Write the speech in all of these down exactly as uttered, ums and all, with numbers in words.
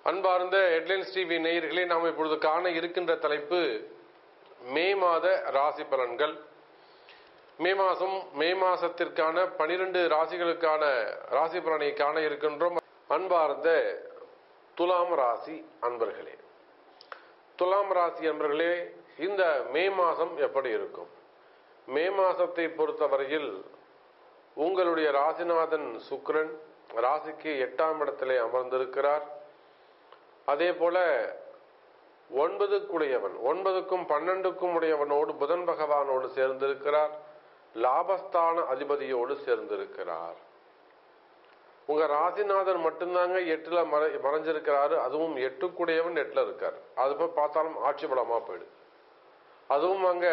அன்பார்ந்த headlines TV நேயர்களே, நாம் இப்பொழுது காண இருக்கின்ற தலைப்பு மே மாத ராசி பலன்கள். மே மாதம் மே மாசத்திற்கான பனிரெண்டு ராசிகளுக்கான ராசி பலனை காண இருக்கின்றோம். அன்பார்ந்த துலாம் ராசி அன்பர்களே, துலாம் ராசி அன்பர்களே, இந்த மே மாதம் எப்படி இருக்கும்? மே மாசத்தை பொறுத்தவரையில் உங்களுடைய ராசிநாதன் சுக்கிரன் ராசிக்கு எட்டாம் இடத்திலே அமர்ந்திருக்கிறார். அதே போல ஒன்பதுக்குடையவன் ஒன்பதுக்கும் பன்னெண்டுக்கும் உடையவனோடு புதன் பகவானோடு சேர்ந்திருக்கிறார். லாபஸ்தான அதிபதியோடு சேர்ந்திருக்கிறார். உங்க ராசிநாதன் மட்டும்தாங்க எட்டுல மறை மறைஞ்சிருக்கிறாரு. அதுவும் எட்டுக்குடையவன் எட்டுல இருக்கார். அது போய் பார்த்தாலும் ஆட்சி பலமா போயிடு. அதுவும் அங்க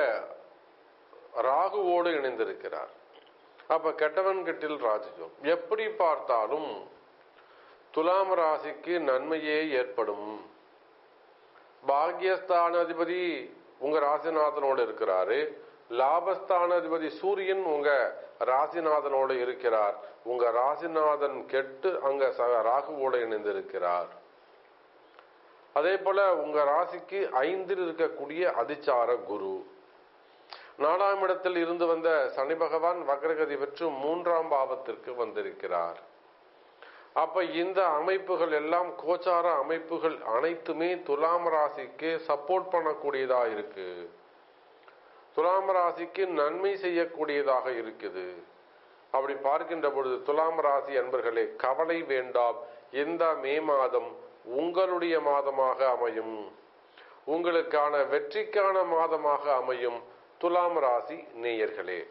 ராகுவோடு இணைந்திருக்கிறார். அப்ப கெட்டவன் கெட்டில் ராஜயோகம். எப்படி பார்த்தாலும் துலாம் ராசிக்கு நன்மையே ஏற்படும். பாக்யஸ்தான அதிபதி உங்க ராசிநாதனோடு இருக்கிறாரு. லாபஸ்தான அதிபதி சூரியன் உங்க ராசிநாதனோடு இருக்கிறார். உங்க ராசிநாதன் கெட்டு அங்க ராகுவோடு இணைந்திருக்கிறார். அதே போல உங்க ராசிக்கு ஐந்தில் இருக்கக்கூடிய அதிச்சார குரு, நாலாம் இடத்தில் இருந்து வந்த சனி பகவான் வக்ரகதி பெற்று மூன்றாம் பாவத்திற்கு வந்திருக்கிறார். அப்ப இந்த அமைப்புகள் எல்லாம், கோச்சார அமைப்புகள் அனைத்துமே துலாம் ராசிக்கு சப்போர்ட் பண்ணக்கூடியதா இருக்கு. துலாம் ராசிக்கு நன்மை செய்யக்கூடியதாக இருக்குது. அப்படி பார்க்கின்ற பொழுது துலாம் ராசி அன்பர்களே, கவலை வேண்டாம். இந்த மே மாதம் உங்களுடைய மாதமாக அமையும். உங்களுக்கான வெற்றிக்கான மாதமாக அமையும். துலாம் ராசி நேயர்களே,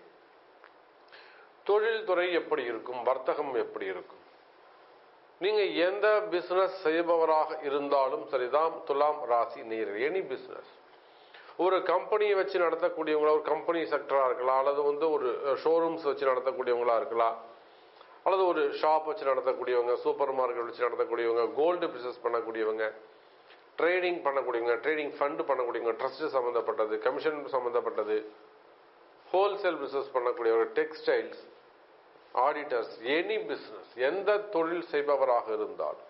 தொழில்துறை எப்படி இருக்கும்? வர்த்தகம் எப்படி இருக்கும்? நீங்க எந்த பிசினஸ் செய்பவராக இருந்தாலும் சரிதான் துலாம் ராசி நேயர்கள். எனி பிசினஸ், ஒரு கம்பெனியை வச்சு நடத்தக்கூடியவங்களா, ஒரு கம்பெனி செக்டரா இருக்கலாம், அல்லது வந்து ஒரு ஷோரூம்ஸ் வச்சு நடத்தக்கூடியவங்களா இருக்கலாம், அல்லது ஒரு ஷாப் வச்சு நடத்தக்கூடியவங்க, சூப்பர் மார்க்கெட் வச்சு நடத்தக்கூடியவங்க, கோல்டு பிசினஸ் பண்ணக்கூடியவங்க, ட்ரேடிங் பண்ணக்கூடியவங்க, ட்ரேடிங் ஃபண்ட் பண்ணக்கூடியவங்க, ட்ரஸ்ட் சம்பந்தப்பட்டது, கமிஷன் சம்பந்தப்பட்டது, ஹோல்சேல் பிசினஸ் பண்ணக்கூடியவங்க, டெக்ஸ்டைல்ஸ், ஆடிட்டர்ஸ், எனி பிசினஸ், எந்த தொழில் செய்பவராக இருந்தால்,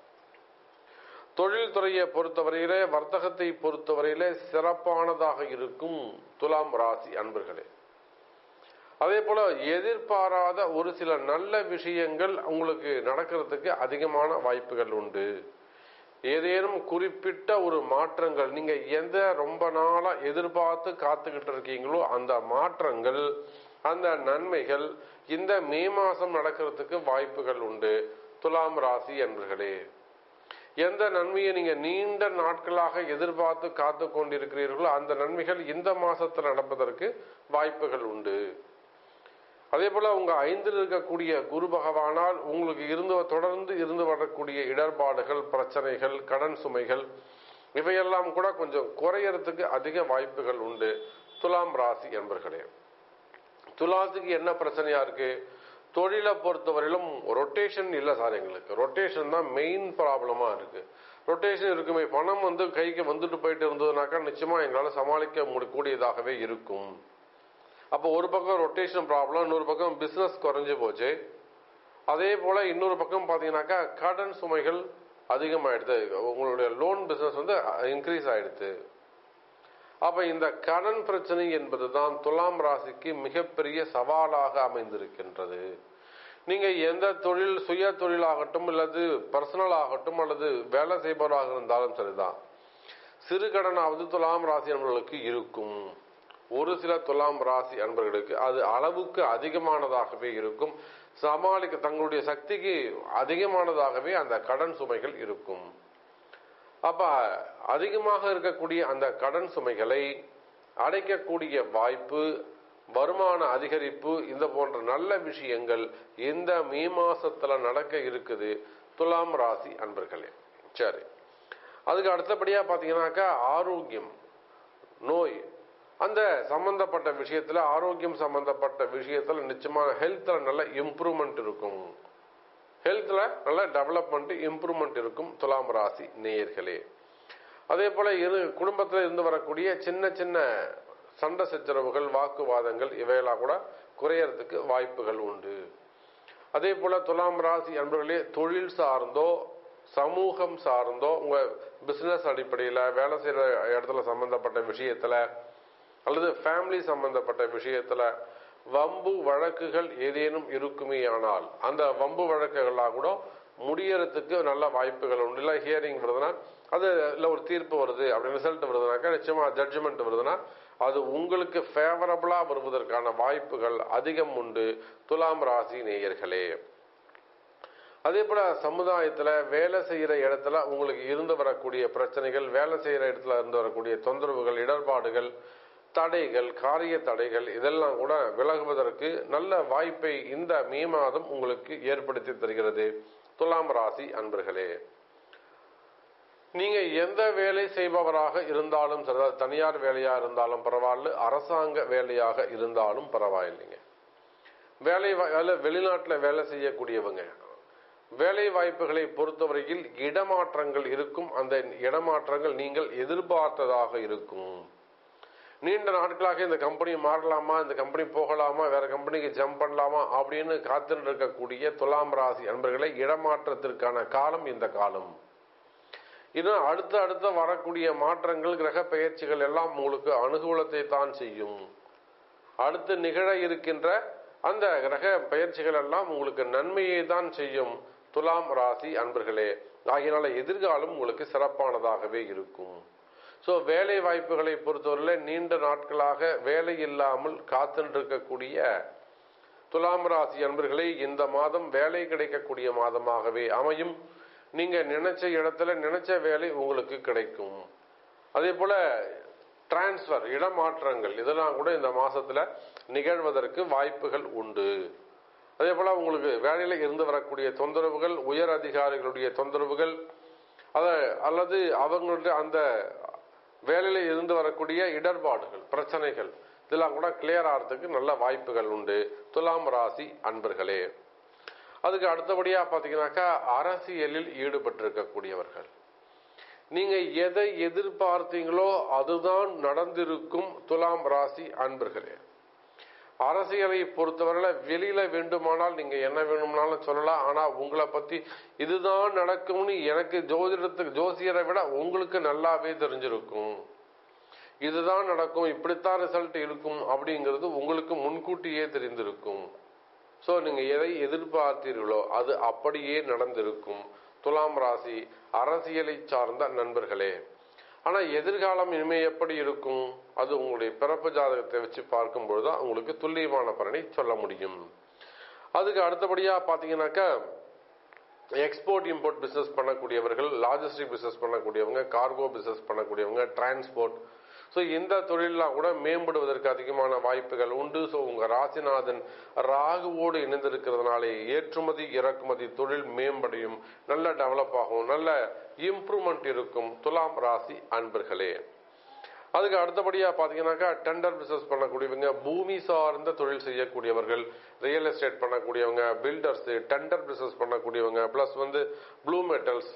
தொழில் துறையை பொறுத்தவரையிலே, வர்த்தகத்தை பொறுத்தவரையிலே சிறப்பானதாக இருக்கும் துலாம் ராசி அன்பர்களே. அதே போல எதிர்பாராத ஒரு சில நல்ல விஷயங்கள் உங்களுக்கு நடக்கிறதுக்கு அதிகமான வாய்ப்புகள் உண்டு. ஏதேனும் குறிப்பிட்ட ஒரு மாற்றங்கள், நீங்க எந்த ரொம்ப நாளா எதிர்பார்த்து காத்துக்கிட்டு இருக்கீங்களோ அந்த மாற்றங்கள், அந்த நன்மைகள் இந்த மே மாசம் நடக்கிறதுக்கு வாய்ப்புகள் உண்டு. துலாம் ராசி அன்பர்களே, எந்த நன்மையை நீங்க நீண்ட நாட்களாக எதிர்பார்த்து காத்து கொண்டிருக்கிறீர்களோ அந்த நன்மைகள் இந்த மாசத்தில் நடப்பதற்கு வாய்ப்புகள் உண்டு. அதே போல உங்க ஐந்தில் இருக்கக்கூடிய குரு பகவானால் உங்களுக்கு இருந்து தொடர்ந்து இருந்து வரக்கூடிய இடர்பாடுகள், பிரச்சனைகள், கடன் சுமைகள் இவையெல்லாம் கூட கொஞ்சம் குறையறதுக்கு அதிக வாய்ப்புகள் உண்டு. துலாம் ராசி என்பர்களே, துலாசுக்கு என்ன பிரச்சனையா இருக்கு? தொழிலை பொறுத்தவரையிலும் ரொட்டேஷன் இல்லை சார். எங்களுக்கு ரொட்டேஷன் தான் மெயின் ப்ராப்ளமா இருக்கு. ரொட்டேஷன் இருக்குமே, பணம் வந்து கைக்கு வந்துட்டு போயிட்டு இருந்ததுனாக்கா நிச்சயமா எங்களால் சமாளிக்க கூடியதாகவே இருக்கும். அப்போ ஒரு பக்கம் ரொட்டேஷன் ப்ராப்ளம், இன்னொரு பக்கம் பிசினஸ் குறைஞ்சு போச்சு. அதே போல இன்னொரு பக்கம் பார்த்தீங்கன்னாக்கா கடன் சுமைகள் அதிகமாயிடுது. உங்களுடைய லோன் பிசினஸ் வந்து இன்க்ரீஸ் ஆயிடுது. அப்ப இந்த கடன் பிரச்சனை என்பதுதான் துலாம் ராசிக்கு மிகப்பெரிய சவாலாக அமைந்திருக்கின்றது. நீங்க எந்த தொழில், சுய தொழிலாகட்டும் அல்லது பர்சனல் ஆகட்டும் அல்லது வேலை செய்பவராக இருந்தாலும் சரிதான், சிறு கடனாவது துலாம் ராசி அன்பர்களுக்கு இருக்கும். ஒரு சில துலாம் ராசி அன்பர்களுக்கு அது அளவுக்கு அதிகமானதாகவே இருக்கும். சமாளிக்க தங்களுடைய சக்திக்கு அதிகமானதாகவே அந்த கடன் சுமைகள் இருக்கும். அப்ப அதிகமாக இருக்கக்கூடிய அந்த கடன் சுமைகளை அடைக்கக்கூடிய வாய்ப்பு, வருமான அதிகரிப்பு, இந்த போன்ற நல்ல விஷயங்கள் இந்த மே மாசத்துல நடக்க இருக்குது துலாம் ராசி அன்பர்களே. சரி, அதுக்கு அடுத்தபடியா பாத்தீங்கன்னாக்கா ஆரோக்கியம், நோய், அந்த சம்பந்தப்பட்ட விஷயத்துல, ஆரோக்கியம் சம்பந்தப்பட்ட விஷயத்துல நிச்சயமாக ஹெல்த்ல நல்ல இம்ப்ரூவ்மெண்ட் இருக்கும். ஹெல்த்ல நல்ல டெவலப்மெண்ட், இம்ப்ரூவ்மெண்ட் இருக்கும் துலாம் ராசி நேயர்களே. அதே போல இரு குடும்பத்தில் இருந்து வரக்கூடிய சின்ன சின்ன சண்டை சச்சரவுகள், வாக்குவாதங்கள் இவையெல்லாம் கூட குறையறதுக்கு வாய்ப்புகள் உண்டு. அதே போல துலாம் ராசி அன்பர்களே, தொழில் சார்ந்தோ சமூகம் சார்ந்தோ உங்க பிசினஸ் அடிப்படையில் வேலை செய்யற இடத்துல சம்பந்தப்பட்ட விஷயத்துல அல்லது ஃபேமிலி சம்பந்தப்பட்ட விஷயத்துல வம்பு வழக்குகள் ஏதேனும் இருக்குமே ஆனால் அந்த வம்பு வழக்குகளாக கூட முடியறதுக்கு நல்ல வாய்ப்புகள் உண்டு. இல்லை ஹியரிங் வருதுன்னா அது இல்லை ஒரு தீர்ப்பு வருது அப்படி ரிசல்ட் வருதுனாக்கா நிச்சயமா ஜட்ஜ்மெண்ட் வருதுன்னா அது உங்களுக்கு ஃபேவரபிளா வருவதற்கான வாய்ப்புகள் அதிகம் உண்டு துலாம் ராசி நேயர்களே. அதே போல சமுதாயத்துல வேலை செய்யற இடத்துல உங்களுக்கு இருந்து வரக்கூடிய பிரச்சனைகள், வேலை செய்யற இடத்துல இருந்து வரக்கூடிய தொந்தரவுகள், இடர்பாடுகள், தடைகள், காரிய தடைகள் இதெல்லாம் கூட விலகுவதற்கு நல்ல வாய்ப்பை இந்த மே மாதம் உங்களுக்கு ஏற்படுத்தி தருகிறது துலாம் ராசி அன்பர்களே. நீங்க எந்த வேலை செய்பவராக இருந்தாலும் சரி, தனியார் வேலையா இருந்தாலும் பரவாயில்ல, அரசாங்க வேலையாக இருந்தாலும் பரவாயில்லைங்க, வேலை வெளிநாட்டுல வேலை செய்யக்கூடியவங்க வேலை வாய்ப்புகளை பொறுத்தவரையில் இடமாற்றங்கள் இருக்கும். அந்த இடமாற்றங்கள் நீங்கள் எதிர்பார்த்ததாக இருக்கும். நீண்ட நாட்களாக இந்த கம்பெனி மாறலாமா, இந்த கம்பெனி போகலாமா, வேற கம்பெனிக்கு ஜம்ப் பண்ணலாமா அப்படின்னு காத்துட்டு இருக்கக்கூடிய துலாம் ராசி அன்பர்களை இடமாற்றத்திற்கான காலம் இந்த காலம். இன்னும் அடுத்த அடுத்த வரக்கூடிய மாற்றங்கள், கிரக பெயர்ச்சிகள் எல்லாம் உங்களுக்கு அனுகூலத்தை தான் செய்யும். அடுத்து நிகழ இருக்கின்ற அந்த கிரக பெயர்ச்சிகள் எல்லாம் உங்களுக்கு நன்மையை தான் செய்யும் துலாம் ராசி அன்பர்களே. ஆகையினால எதிர்காலம் உங்களுக்கு சிறப்பானதாகவே இருக்கும். ஸோ வேலை வாய்ப்புகளை பொறுத்தவரையில் நீண்ட நாட்களாக வேலை இல்லாமல் காத்துருக்கக்கூடிய துலாம் ராசி அன்பர்களை இந்த மாதம் வேலை கிடைக்கக்கூடிய மாதமாகவே அமையும். நீங்க நினைச்ச இடத்துல நினைச்ச வேலை உங்களுக்கு கிடைக்கும். அதே போல டிரான்ஸ்பர், இடமாற்றங்கள் இதெல்லாம் கூட இந்த மாசத்துல நிகழ்வதற்கு வாய்ப்புகள் உண்டு. அதே போல உங்களுக்கு வேலையில இருந்து வரக்கூடிய தொந்தரவுகள், உயர் அதிகாரிகளுடைய தொந்தரவுகள், அத அல்லது அவங்களுடைய அந்த வேலையில இருந்து வரக்கூடிய இடர்பாடுகள், பிரச்சனைகள் இதெல்லாம் கூட கிளியர் ஆகிறதுக்கு நல்ல வாய்ப்புகள் உண்டு துலாம் ராசி அன்பர்களே. அதுக்கு அடுத்தபடியா பாத்தீங்கன்னாக்கா அரசியலில் ஈடுபட்டிருக்கக்கூடியவர்கள், நீங்க எதை எதிர்பார்த்தீங்களோ அதுதான் நடந்திருக்கும் துலாம் ராசி அன்பர்களே. அரசியலை பொறுத்தவரையில வெளியில வேண்டுமானால் நீங்க என்ன வேணும்னாலும் சொல்லலாம். ஆனா உங்களை பத்தி இதுதான் நடக்கும்னு எனக்கு ஜோதிடத்துக்கு ஜோசியரை விட உங்களுக்கு நல்லாவே தெரிஞ்சிருக்கும். இதுதான் நடக்கும், இப்படித்தான் ரிசல்ட் இருக்கும் அப்படிங்கிறது உங்களுக்கு முன்கூட்டியே தெரிந்திருக்கும். சோ நீங்க எதை எதிர்பார்த்தீர்களோ அது அப்படியே நடந்திருக்கும் துலாம் ராசி அரசியலை சார்ந்த நண்பர்களே. ஆனா எதிர்காலம் இனிமே எப்படி இருக்கும் அது உங்களுடைய பிறப்பு ஜாதகத்தை வச்சு பார்க்கும் பொழுதுதான் உங்களுக்கு துல்லியமான பலனை சொல்ல முடியும். அதுக்கு அடுத்தபடியா பாத்தீங்கன்னாக்கா எக்ஸ்போர்ட் இம்போர்ட் பிசினஸ் பண்ணக்கூடியவர்கள், லாஜிஸ்டிக் பிசினஸ் பண்ணக்கூடியவங்க, கார்கோ பிசினஸ் பண்ணக்கூடியவங்க, டிரான்ஸ்போர்ட், ஸோ இந்த தொழிலெலாம் கூட மேம்படுவதற்கு அதிகமான வாய்ப்புகள் உண்டு. ஸோ உங்க ராசிநாதன் ராகுவோடு இணைந்திருக்கிறதுனாலே ஏற்றுமதி இறக்குமதி தொழில் மேம்படையும், நல்ல டெவலப் ஆகும், நல்ல இம்ப்ரூவ்மெண்ட் இருக்கும் துலாம் ராசி அன்பர்களே. அதுக்கு அடுத்தபடியா பாத்தீங்கன்னாக்கா டெண்டர் பிசினஸ் பண்ணக்கூடியவங்க, பூமி சார்ந்த தொழில் செய்யக்கூடியவர்கள், ரியல் எஸ்டேட் பண்ணக்கூடியவங்க, பில்டர்ஸ், டெண்டர் பிசினஸ் பண்ணக்கூடியவங்க, பிளஸ் வந்து ப்ளூ மெட்டல்ஸ்.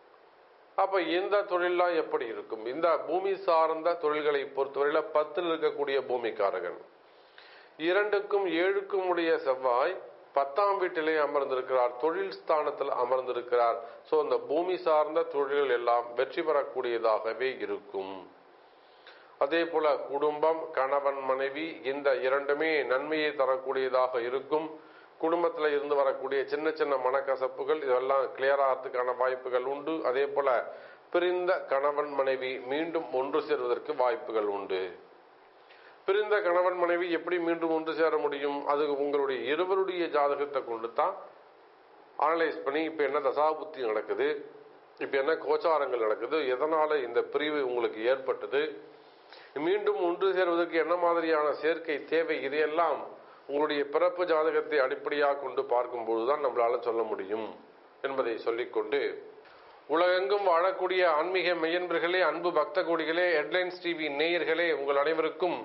அப்ப இந்த தொழிலாம் எப்படி இருக்கும்? இந்த பூமி சார்ந்த தொழில்களை பொறுத்தவரையில பத்தில் இருக்கக்கூடிய பூமிக்காரகன், இரண்டுக்கும் ஏழுக்கும் உடைய செவ்வாய் பத்தாம் வீட்டிலே அமர்ந்திருக்கிறார், தொழில் ஸ்தானத்தில் அமர்ந்திருக்கிறார். சோ இந்த பூமி சார்ந்த தொழில்கள் எல்லாம் வெற்றி பெறக்கூடியதாகவே இருக்கும். அதே போல குடும்பம், கணவன் மனைவி இந்த இரண்டுமே நன்மையை தரக்கூடியதாக இருக்கும். குடும்பத்துல இருந்து வரக்கூடிய சின்ன சின்ன மனக்கசப்புகள் இதெல்லாம் கிளியர் ஆகிறதுக்கான வாய்ப்புகள் உண்டு. அதே போல பிரிந்த கணவன் மனைவி மீண்டும் ஒன்று சேர்வதற்கு வாய்ப்புகள் உண்டு. பிரிந்த கணவன் மனைவி எப்படி மீண்டும் ஒன்று சேர முடியும்? அது உங்களுடைய இருவருடைய ஜாதகத்தை கொண்டு தான் அனலைஸ் பண்ணி இப்ப என்ன தசாபுத்தி நடக்குது, இப்ப என்ன கோச்சாரங்கள் நடக்குது, எதனால இந்த பிரிவு உங்களுக்கு ஏற்பட்டது, மீண்டும் ஒன்று சேர்வதற்கு என்ன மாதிரியான சேர்க்கை தேவை, இதையெல்லாம் உங்களுடைய பிறப்பு ஜாதகத்தை அடிப்படையாக கொண்டு பார்க்கும்போதுதான் நம்மளால சொல்ல முடியும் என்பதை சொல்லிக்கொண்டு, உலகெங்கும் வாழக்கூடிய ஆன்மீக மெய்யன்பர்களே, அன்பு பக்த கோடிகளே, ஹெட்லைன்ஸ் டிவி நேயர்களே, உங்கள் அனைவருக்கும்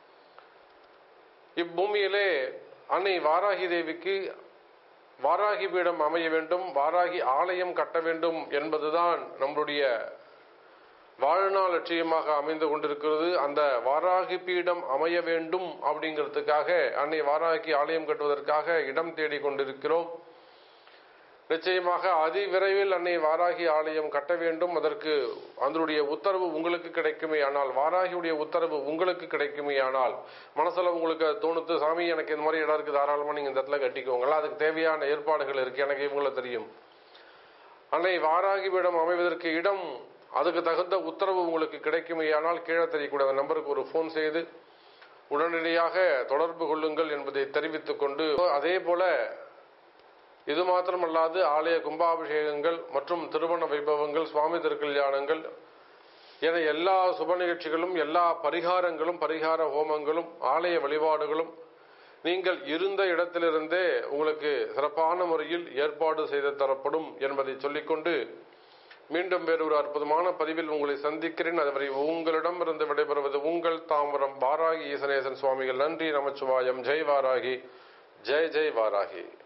இப்பூமியிலே அன்னை வாராகி தேவிக்கு வாராகி பீடம் அமைய வேண்டும், வாராகி ஆலயம் கட்ட வேண்டும் என்பதுதான் நம்முடைய வாழ்நாள் லட்சியமாக அமைந்து கொண்டிருக்கிறது. அந்த வாராகி பீடம் அமைய வேண்டும் அப்படிங்கிறதுக்காக அன்னை வாராகி ஆலயம் கட்டுவதற்காக இடம் தேடி கொண்டிருக்கிறோம். நிச்சயமாக அதி விரைவில் அன்னை வாராகி ஆலயம் கட்ட வேண்டும். அதற்கு அதனுடைய உத்தரவு உங்களுக்கு கிடைக்குமே ஆனால், வாராகியுடைய உத்தரவு உங்களுக்கு கிடைக்குமே ஆனால், மனசுல உங்களுக்கு தோணுத்து, சாமி எனக்கு இந்த மாதிரி இடம் இருக்கு, தாராளமா நீங்க இந்த இடத்துல கட்டிக்கோங்களா, அதுக்கு தேவையான ஏற்பாடுகள் இருக்கு, எனக்கு இவங்கள தெரியும். அன்னை வாராகி பீடம் அமைவதற்கு இடம், அதுக்கு தகுந்த உத்தரவு உங்களுக்கு கிடைக்குமே ஆனால், கீழே தெரியக்கூடிய அந்த நம்பருக்கு ஒரு போன் செய்து உடனடியாக தொடர்பு கொள்ளுங்கள் என்பதை தெரிவித்துக் கொண்டு, அதே போல இது மாத்திரமல்லாது ஆலய கும்பாபிஷேகங்கள் மற்றும் திருமண வைபவங்கள், சுவாமி திருக்கல்யாணங்கள் என எல்லா சுப நிகழ்ச்சிகளும், எல்லா பரிகாரங்களும், பரிகார ஹோமங்களும், ஆலய வழிபாடுகளும் நீங்கள் இருந்த இடத்திலிருந்தே உங்களுக்கு சிறப்பான முறையில் ஏற்பாடு செய்து தரப்படும் என்பதை சொல்லிக்கொண்டு, மீண்டும் வேறொரு அற்புதமான பதிவில் உங்களை சந்திக்கிறேன். அதுவரை உங்களிடம் இருந்து விடைபெறுவது உங்கள் தாம்பரம் வாராகி ஈசனேசன் சுவாமிகள். நன்றி. நமச்சிவாயம். ஜெய் வாராகி. ஜெய் ஜெய் வாராகி.